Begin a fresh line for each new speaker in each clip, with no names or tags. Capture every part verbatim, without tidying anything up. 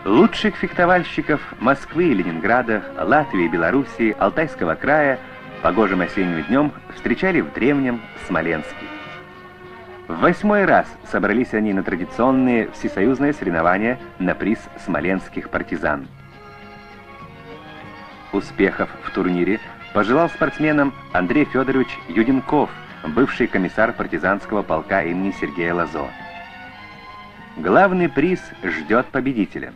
Лучших фехтовальщиков Москвы, Ленинграда, Латвии, Белоруссии, Алтайского края погожим осенним днем встречали в древнем Смоленске. В восьмой раз собрались они на традиционные всесоюзные соревнования на приз смоленских партизан. Успехов в турнире пожелал спортсменам Андрей Федорович Юденков, бывший комиссар партизанского полка имени Сергея Лазо. Главный приз ждет победителя.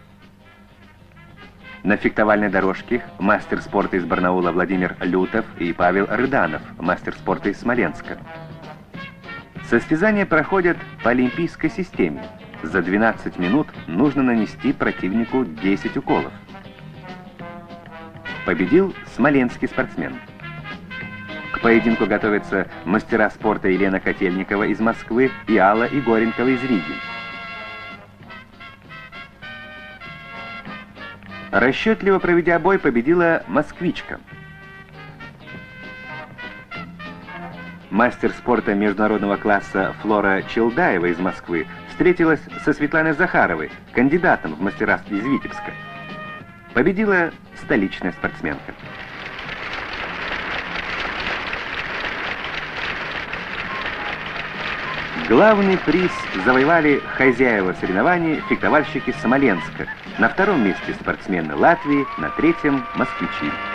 На фехтовальной дорожке мастер спорта из Барнаула Владимир Лютов и Павел Рыданов, мастер спорта из Смоленска. Состязания проходят по олимпийской системе. За двенадцать минут нужно нанести противнику десять уколов. Победил смоленский спортсмен. К поединку готовятся мастера спорта Елена Котельникова из Москвы и Алла Игоренкова из Риги. Расчетливо проведя бой, победила москвичка. Мастер спорта международного класса Флора Челдаева из Москвы встретилась со Светланой Захаровой, кандидатом в мастера из Витебска. Победила столичная спортсменка. Главный приз завоевали хозяева соревнований фехтовальщики Смоленска. На втором месте спортсмены Латвии, на третьем — москвичи.